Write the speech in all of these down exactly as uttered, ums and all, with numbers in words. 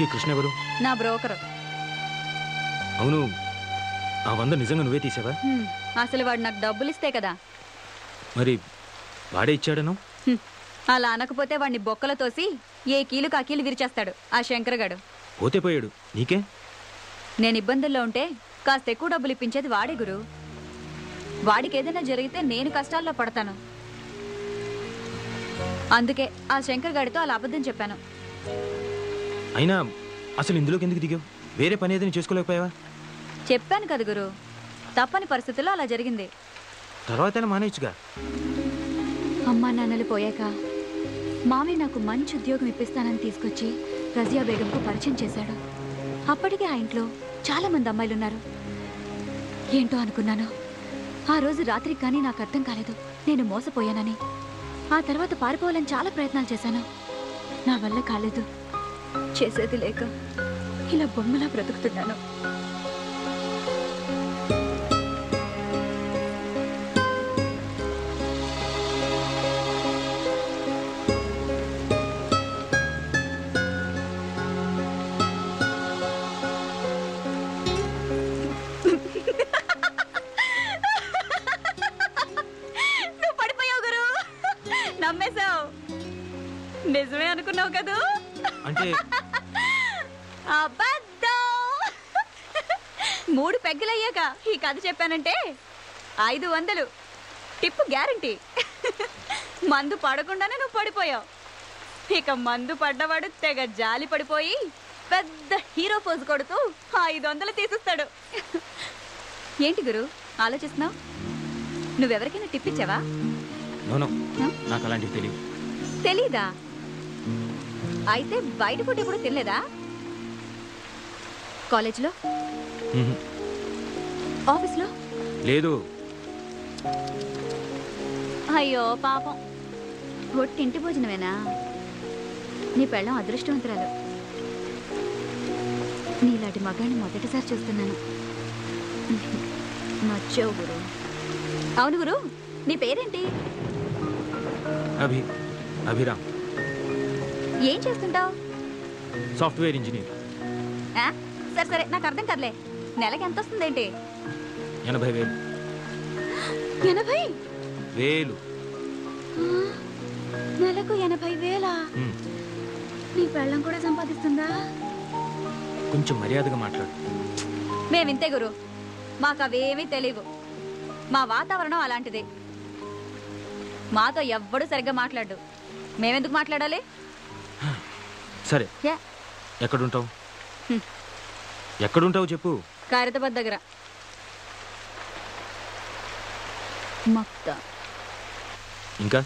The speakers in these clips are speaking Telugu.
కృష్ణ ఎవరు? నా బ్రోకర్. అవును, ఆ వంద నిజంగా నువ్వే తీసావా? అసలు వాడు నాకు డబ్బులు ఇస్తే కదా. మరి వాడే ఇచ్చాడను? అలా అనకపోతే వాడిని బొక్కల తోసి ఏ కీలు కా కీలు విరిచేస్తాడు ఆ శంకరగాడు. పోతే పోయాడు, నీకే. నేను ఇబ్బందుల్లో ఉంటే కాస్త ఎక్కువ డబ్బులు ఇప్పించేది వాడే గురు. వాడికి ఏదైనా జరిగితే నేను కష్టాల్లో పడతాను. అందుకే ఆ శంకర్ గాడితో అలా అబద్ధం చెప్పాను. అయినా అసలు ఇందులోకి ఎందుకు దిగావు? వేరే పని ఏదైనా చేసుకోలేకపోయావా? చెప్పాను కదా గురు, తప్పని పరిస్థితుల్లో అలా జరిగింది. తర్వాత మానేయచ్చుగా. అమ్మా నాన్నలు పోయాక మామీ నాకు మంచి ఉద్యోగం ఇప్పిస్తానని తీసుకొచ్చి రజియా బేగంకు పరిచయం చేశాడు. అప్పటికే ఆ ఇంట్లో చాలా మంది అమ్మాయిలు ఉన్నారు. ఏంటో అనుకున్నాను. ఆ రోజు రాత్రికి కానీ నాకు అర్థం కాలేదు నేను మోసపోయానని. ఆ తర్వాత పారిపోవాలని చాలా ప్రయత్నాలు చేశాను. నా వల్ల కాలేదు. చేసేది లేక ఇలా బొమ్మలా బ్రతుకుతున్నాను. నిజమే అనుకున్నావు కదా? అంటే మూడు పెగ్గలయ్యాక ఈ కథ చెప్పానంటే ఐదు వందలు టిప్పు గ్యారంటీ. మందు పడకుండానే నువ్వు పడిపోయావు. ఇక మందు పడ్డవాడు తెగ జాలి పడిపోయి పెద్ద హీరో పోజు కొడుతూ ఐదు వందలు తీసిస్తాడు. ఏంటి గురు ఆలోచిస్తున్నావు? నువ్వెవరికైనా టిప్ ఇచ్చావా? నాకు అలాంటివి తెలియదు. తెలీదా? అయితే బయట పూట ఎప్పుడు తినలేదా? కాలేజ్లో, ఆఫీస్లో? లేదు. అయ్యో పాపం, ఒట్టింటి భోజనమేనా? నీ పెళ్ళం అదృష్టవంతురాలు. నీలాంటి మగాన్ని మొదటిసారి చూస్తున్నాను. నచ్చావు గురు. అవును గురు, నీ పేరేంటి? అభి అభిరామ్. ఏం చేస్తుంటావు? Software engineer. సరే సరే, నాకు అర్థం కదలే. నెలకి ఎంత వస్తుందేంటి? ఎనభై వేలు. ఎనభై వేలు నెలకు ఎనభై వేలా? నీ పెళ్ళం కూడా సంపాదిస్తుందా? కొంచెం మర్యాదగా మాట్లాడు. మేమింతే గురు, మాకు అవేమీ తెలియవు. మా వాతావరణం అలాంటిది. మాతో ఎవ్వడూ సరిగ్గా మాట్లాడు. మేమెందుకు మాట్లాడాలి? సరే, ఎక్కడుంటావు? ఎక్కడుంటావు చెప్పు. ఖైరతాబాద్ దగ్గర. మక్తా. ఇంకా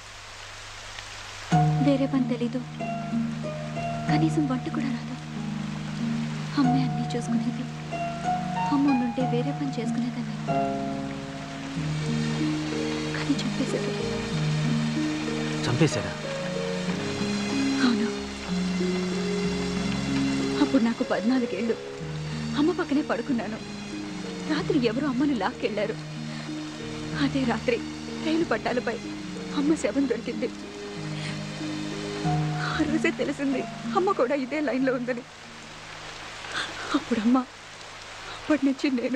వేరే పని తెలీదు, కనీసం వంట కూడా రాదు. అమ్మే అన్నీ చూసుకునేది. అమ్మ ఉండుంటే వేరే పని చేసుకునేదాన్ని. కానీ చంపేశారు. చంపేశారా? అవును. అప్పుడు నాకు పద్నాలుగేళ్ళు. అమ్మ పక్కనే పడుకున్నాను. రాత్రి ఎవరు అమ్మను లాక్కెళ్లారు. అదే రాత్రి రైలు పట్టాలపై అమ్మ శవం దొరికింది. ఆ రోజే తెలిసింది అమ్మ కూడా ఇదే లైన్లో ఉందని. అప్పుడమ్మ, అప్పటి నుంచి నేను.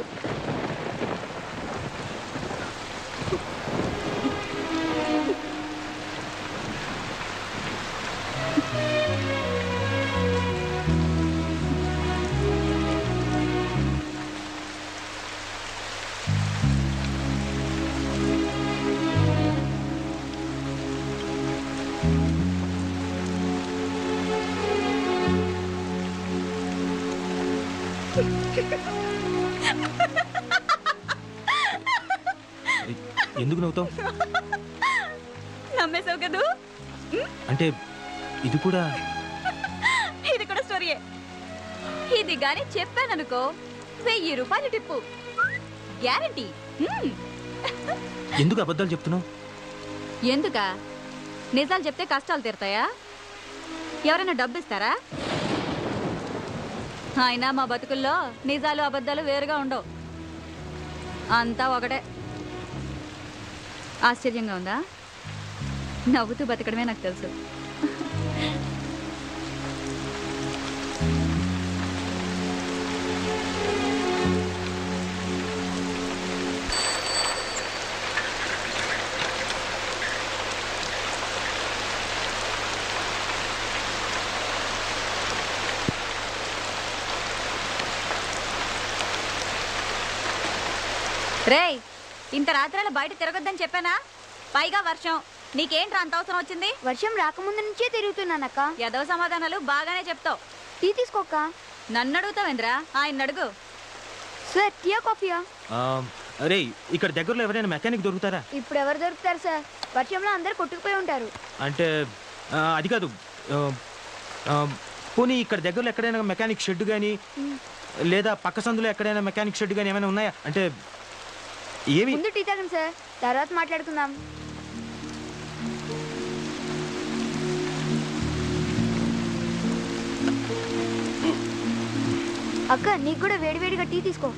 ఎందుకు నవ్వుతావు? నమ్మేశావు కదూ? అంటే ఇది కూడా ఇది కూడా స్టోరీయే. ఇది గాని చెప్పాననుకో వెయ్యి రూపాయలు టిప్పు గ్యారంటీ. ఎందుకు అబద్ధాలు చెప్తున్నావు? ఎందుకా? నిజాలు చెప్తే కష్టాలు తీరుతాయా? ఎవరైనా డబ్బు ఇస్తారా? అయినా మా బతుకుల్లో నిజాలు అబద్ధాలు వేరుగా ఉండవు. అంతా ఒకటే. ఆశ్చర్యంగా ఉందా? నవ్వుతూ బతకడమే నాకు తెలుసు. రేయ్, ఇంత రాత్రాల బయట తిరగొద్దని చెప్పానా? పైగా వర్షం, నీకేంట్రా అంత అవసరం వచ్చింది? వర్షం రాకముందు నుంచే తిరుగుతున్నానక్క. ఎదవ సమాధానాలు బాగానే చెప్తావు. టీ తీసుకోక్క. నన్ను అడుగుతావేంద్రా? ఆయన అడుగు. సార్ టీయా కాఫీయా? అరే, ఇక్కడ దగ్గరలో ఎవరైనా మెకానిక్ దొరుకుతారా? ఇప్పుడు ఎవరు దొరుకుతారు సార్? వర్షంలో అందరు కొట్టుకుపోయి ఉంటారు. అంటే ఆ, అది కాదు. ఆ, ఆ, పోనీ ఇక్కడ దగ్గరలో ఎక్కడైనా మెకానిక్ షెడ్ కానీ లేదా పక్క సందులో ఎక్కడైనా మెకానిక్ షెడ్ కానీ ఏమైనా ఉన్నాయా? అంటే ఏమి? ముందు టీ తాగండి సార్, తర్వాత మాట్లాడుకుందాం. అక్క, నీకు కూడా వేడివేడిగా టీ తీసుకో.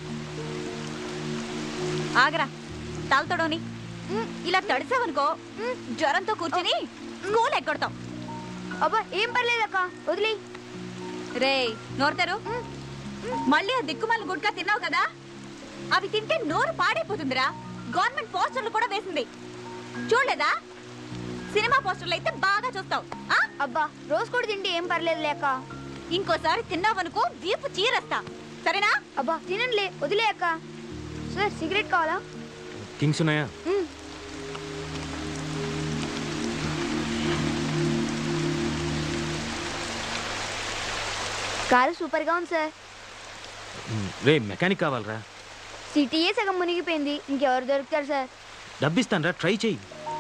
ఆగరా, తాగుతాడోని ఇలా తడిసావనుకో జ్వరంతో కూర్చుని స్కూల్ ఎక్కడతాం. అబ్బా ఏం పర్లేదక్క, వదిలే. రేయ్, నోరుతారు. మళ్ళీ ఆ దిక్కుమాల గుడ్కా తిన్నావు కదా, అవి తింటే నోరు పాడైపోతుందిరా. గవర్నమెంట్ పోస్టర్లు కూడా వేసింది, చూడలేదా? సినిమా పోస్టర్లు అయితే బాగా చూస్తావు. అబ్బా రోజు కూడా తింటే ఏం పర్లేదు లేక. ఇంకోసారి తిన్నావనుకో వీపు చీరేస్తా, సరేనా? అబ్బా తినండిలే, వదిలే అక్క. సార్ సిగరెట్ కావాలా? థింగ్స్ ఉన్నాయా? కారు సూపర్ గా ఉంది సార్. రే, మెకానిక్ కావాలరా? సిటీయే సగం మునిగిపోయింది, ఇంకెవరు దొరుకుతారు సార్? డబ్బిస్తాను రా, ట్రై చెయ్యి.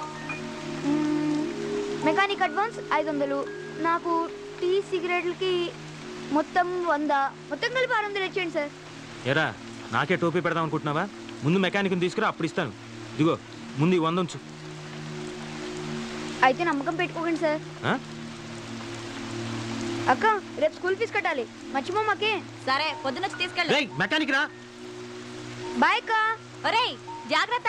మెకానిక్ అడ్వాన్స్ ఐదు వందలు, నాకు టీ సిగరెట్లకి మొత్తం వంద, మొత్తం కలిపి ఆరు వందలు ఇచ్చేయండి సార్. ఎరా, నాకే టోపీ పెడదాం అనుకుంటున్నావా? ముందు మెకానిక్ని తీసుకురా, అప్పుడు ఇస్తాను. ఇదిగో ముందు ఈ వంద ఉంచు. అయితే నమ్మకం పెట్టుకోకండి సార్. ఆ? అక్క, రేపు స్కూల్ ఫీజు కట్టాలి, మర్చిపోమాకే. సరే, పొద్దునొచ్చి తీసుకెళ్ళు. రేయ్, మెకానిక్ రా. బాయ్ అక్క. ఒరేయ్, జాగ్రత్త.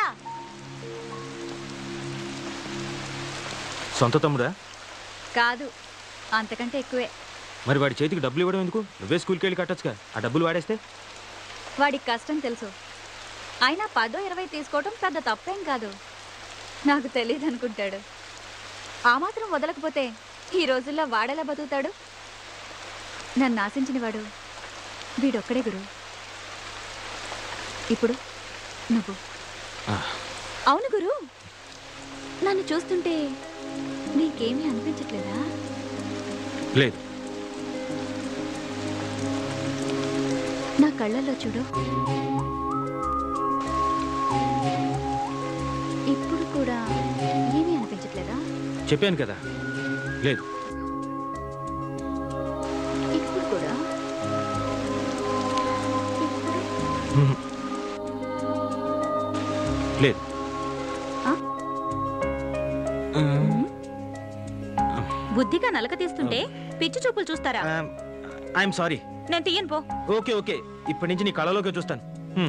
సొంత తమ్ముడా? కాదు, అంతకంటే ఎక్కువే. మరి వాడి చేతికి డబ్బులు ఇవ్వడం ఎందుకు? నువ్వే స్కూల్కి వెళ్ళి కట్టొచ్చుగా. ఆ డబ్బులు వాడేస్తే వాడికి కష్టం తెలుసు, అయినా పదో ఇరవై తీసుకోవటం పెద్ద తప్పేం కాదు. నాకు తెలియదు అనుకుంటాడు. ఆ మాత్రం వదలకపోతే ఈ రోజుల్లో వాడేలా బతుకుతాడు? నన్ను ఆశించిన వాడు వీడొక్కడే గురు. ఇప్పుడు నువ్వు. అవును గురు, నన్ను చూస్తుంటే నీకేమీ అనిపించట్లేదా? లేదు. నా కళ్ళల్లో చూడు, ఇప్పుడు కూడా ఏమీ అనిపించట్లేదా? చెప్పాను కదా, లేదు. ఇప్పుడు కూడా? మ్మ్. లేదు. బుద్ధిగా నలక తీస్తుంటే పిచ్చి చూపులు చూస్తారా? I'm sorry. నేను తీయను పో. ఓకే ఓకే, ఇప్పటి నుంచి నీ కళలోకి చూస్తాను. హ్మ్.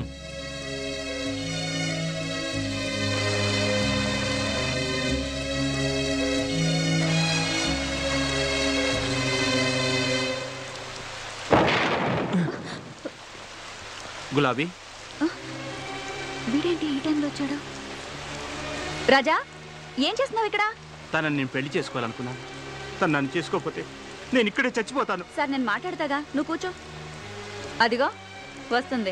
గులాబీ, వీడేంటి ఈ టైంలో వచ్చాడు? రాజా, ఏం చేస్తున్నావు ఇక్కడ? తనని నేను పెళ్లి చేసుకోవాలనుకున్నాను. తను నన్ను చేసుకోకపోతే నేను ఇక్కడే చచ్చిపోతాను. సార్, నేను మాట్లాడతాగా, నువ్వు కూర్చో. అదిగో వస్తుంది.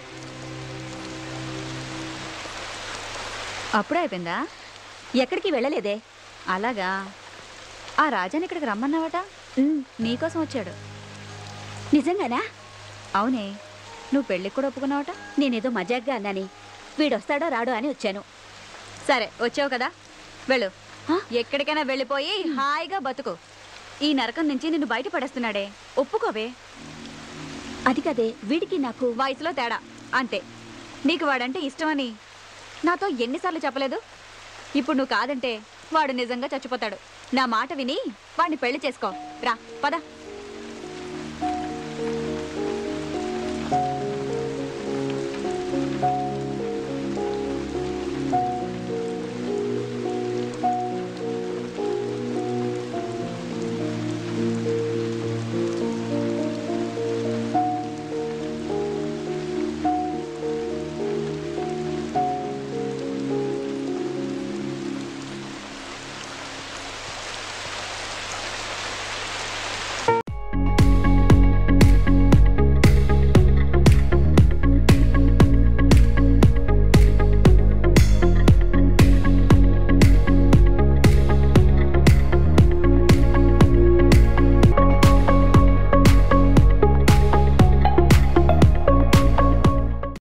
అప్పుడే అయిపోయిందా? ఎక్కడికి వెళ్ళలేదే? అలాగా. ఆ రాజాని ఇక్కడికి రమ్మన్నావట? నీకోసం వచ్చాడు. నిజంగానా? అవునే, నువ్వు పెళ్ళికి కూడా ఒప్పుకున్నావట? నేనేదో మజాగ్గా అన్నాని, వీడొస్తాడో రాడో అని వచ్చాను. సరే, వచ్చావు కదా, వెళ్ళు. ఆ? ఎక్కడికైనా వెళ్ళిపోయి హాయిగా బతుకు. ఈ నరకం నుంచి నిన్ను బయటపడేస్తున్నాడే, ఒప్పుకోవే. అది కదే, వీడికి నాకు వయసులో తేడా అంతే. నీకు వాడంటే ఇష్టమని నాతో ఎన్నిసార్లు చెప్పలేదు? ఇప్పుడు నువ్వు కాదంటే వాడు నిజంగా చచ్చిపోతాడు. నా మాట విని వాడిని పెళ్లి చేసుకో. రా, పద.